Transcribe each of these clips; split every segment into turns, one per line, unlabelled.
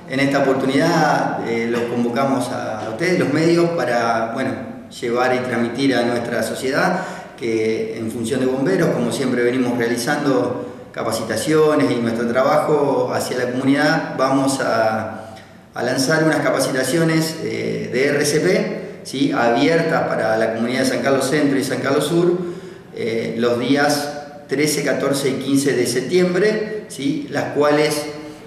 en esta oportunidad los convocamos a ustedes, los medios, para llevar y transmitir a nuestra sociedad que en función de bomberos, como siempre venimos realizando capacitaciones y nuestro trabajo hacia la comunidad, vamos a lanzar unas capacitaciones de RCP, ¿sí?, abiertas para la comunidad de San Carlos Centro y San Carlos Sur, los días 13, 14 y 15 de septiembre, ¿sí?, las cuales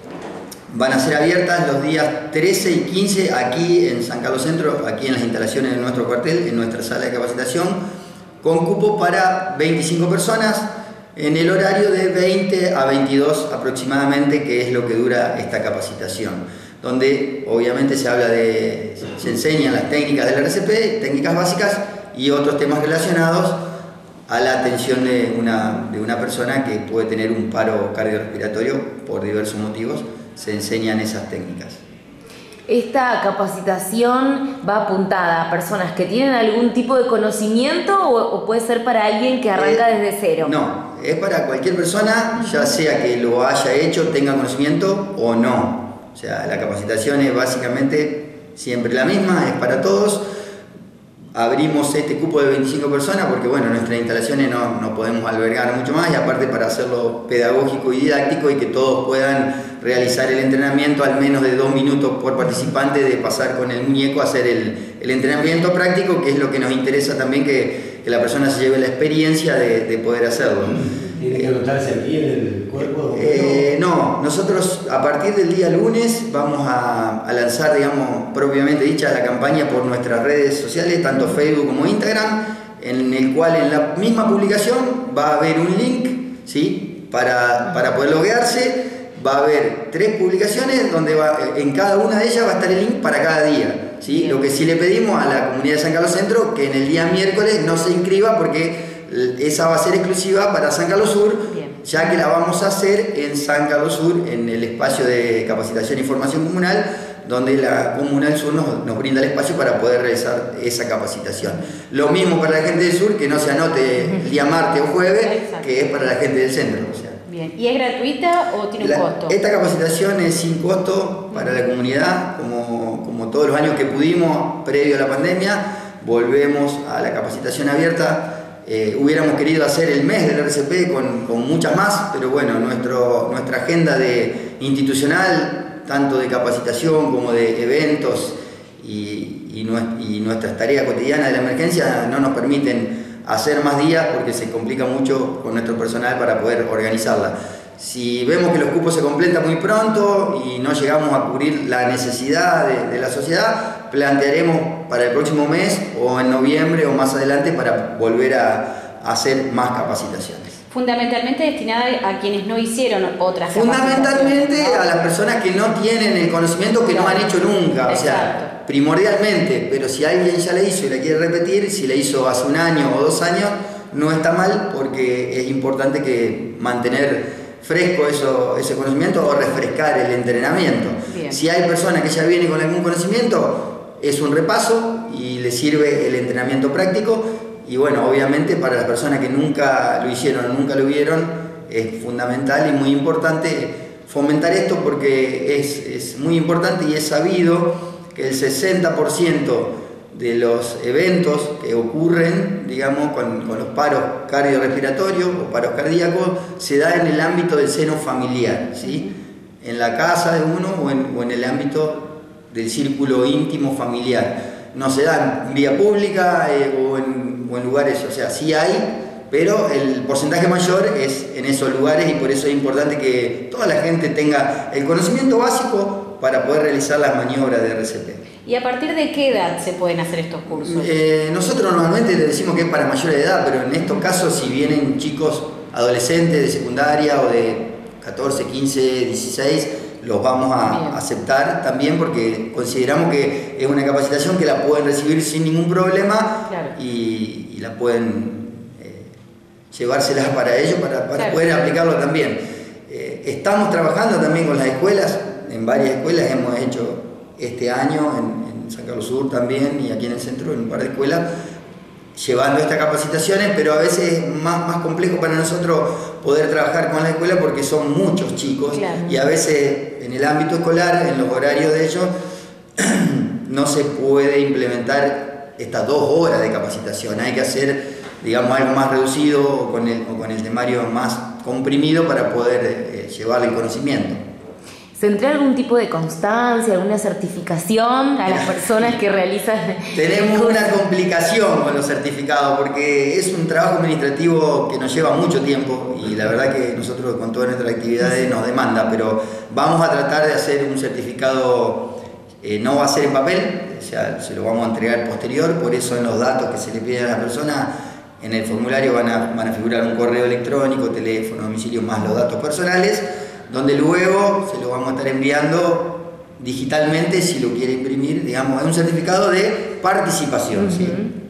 van a ser abiertas los días 13 y 15 aquí en San Carlos Centro, aquí en las instalaciones de nuestro cuartel, en nuestra sala de capacitación, con cupo para 25 personas, en el horario de 20 a 22 aproximadamente, que es lo que dura esta capacitación, donde obviamente se enseñan las técnicas del RCP, técnicas básicas y otros temas relacionados a la atención de una persona que puede tener un paro cardiorrespiratorio por diversos motivos. Se enseñan esas técnicas.
¿Esta capacitación va apuntada a personas que tienen algún tipo de conocimiento o puede ser para alguien que arranca desde cero?
No, es para cualquier persona, ya sea que lo haya hecho, tenga conocimiento o no. O sea, la capacitación es básicamente siempre la misma, es para todos. Abrimos este cupo de 25 personas porque nuestras instalaciones no podemos albergar mucho más, y aparte para hacerlo pedagógico y didáctico y que todos puedan realizar el entrenamiento al menos de 2 minutos por participante, de pasar con el muñeco a hacer el entrenamiento práctico, que es lo que nos interesa también, que la persona se lleve la experiencia de poder hacerlo.
¿Tiene que anotarse aquí en el cuerpo?
No, nosotros a partir del día lunes vamos a lanzar, propiamente dicha, la campaña por nuestras redes sociales, tanto Facebook como Instagram, en el cual en la misma publicación va a haber un link, ¿sí?, para poder loguearse. Va a haber 3 publicaciones donde en cada una de ellas va a estar el link para cada día, ¿sí? Lo que sí le pedimos a la comunidad de San Carlos Centro, que en el día miércoles no se inscriba, porque esa va a ser exclusiva para San Carlos Sur, ya que la vamos a hacer en San Carlos Sur, en el espacio de capacitación y formación comunal, donde la Comunal Sur nos brinda el espacio para poder realizar esa capacitación. Lo mismo para la gente del sur, que no se anote el día martes o jueves, que es para la gente del centro.
Bien. ¿Y es gratuita o tiene un costo?
Esta capacitación es sin costo para la comunidad, como todos los años que pudimos previo a la pandemia. Volvemos a la capacitación abierta. Hubiéramos querido hacer el mes del RCP con muchas más, pero nuestra agenda institucional, tanto de capacitación como de eventos y nuestras tareas cotidianas de la emergencia, no nos permiten hacer más días, porque se complica mucho con nuestro personal para poder organizarla. Si vemos que los cupos se completan muy pronto y no llegamos a cubrir la necesidad de la sociedad, plantearemos para el próximo mes o en noviembre o más adelante para volver a hacer más capacitaciones.
Fundamentalmente destinada a quienes no hicieron otras
Fundamentalmente a las personas que no tienen el conocimiento, que no han hecho nunca. O sea, primordialmente, pero si alguien ya le hizo y la quiere repetir, si le hizo hace 1 año o 2 años, no está mal, porque es importante que mantener fresco ese conocimiento o refrescar el entrenamiento. Bien. Si hay personas que ya vienen con algún conocimiento, es un repaso y le sirve el entrenamiento práctico. Y obviamente para las personas que nunca lo hicieron o nunca lo vieron, es fundamental y muy importante fomentar esto, porque es muy importante y es sabido que el 60% de los eventos que ocurren, con los paros cardiorrespiratorios o paros cardíacos, se da en el ámbito del seno familiar, ¿sí? En la casa de uno o en el ámbito del círculo íntimo familiar. No se da en vía pública o en lugares, o sea, sí hay, pero el porcentaje mayor es en esos lugares, y por eso es importante que toda la gente tenga el conocimiento básico para poder realizar las maniobras de RCP.
¿Y a partir de qué edad se pueden hacer estos cursos?
Nosotros normalmente le decimos que es para mayores de edad, pero en estos casos, si vienen chicos adolescentes de secundaria o de 14, 15, 16, los vamos a aceptar también, porque consideramos que es una capacitación que la pueden recibir sin ningún problema. Claro. Y la pueden llevársela para ellos, para poder aplicarlo también. Estamos trabajando también con las escuelas, en varias escuelas hemos hecho este año, en San Carlos Sur también, y aquí en el centro en un par de escuelas, llevando estas capacitaciones, pero a veces es más complejo para nosotros poder trabajar con la escuela porque son muchos chicos, claro. Y a veces en el ámbito escolar, en los horarios de ellos, no se puede implementar estas 2 horas de capacitación. Hay que hacer, digamos, algo más reducido o con el temario más comprimido para poder llevarle el conocimiento.
¿Se entrega algún tipo de constancia, alguna certificación a las personas que realizan?
Tenemos una complicación con los certificados porque es un trabajo administrativo que nos lleva mucho tiempo y la verdad que nosotros con todas nuestras actividades nos demanda, pero vamos a tratar de hacer un certificado, no va a ser en papel, o sea, se lo vamos a entregar posterior, por eso en los datos que se le piden a la persona, en el formulario van a figurar un correo electrónico, teléfono, domicilio, más los datos personales, donde luego se lo vamos a estar enviando digitalmente si lo quiere imprimir, digamos, es un certificado de participación, ¿sí?